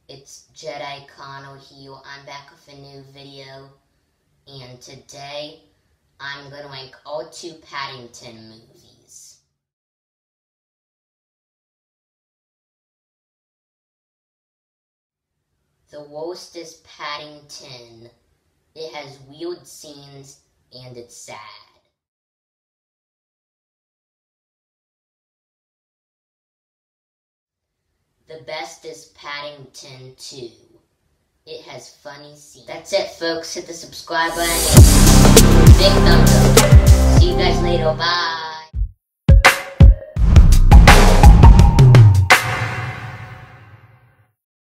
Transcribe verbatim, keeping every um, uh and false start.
It's Jedi Kano here. I'm back with a new video, and today I'm going to rank all two Paddington movies. The worst is Paddington. It has weird scenes and it's sad. The best is Paddington two. It has funny scenes. That's it, folks. Hit the subscribe button. Big thumbs up. See you guys later. Bye.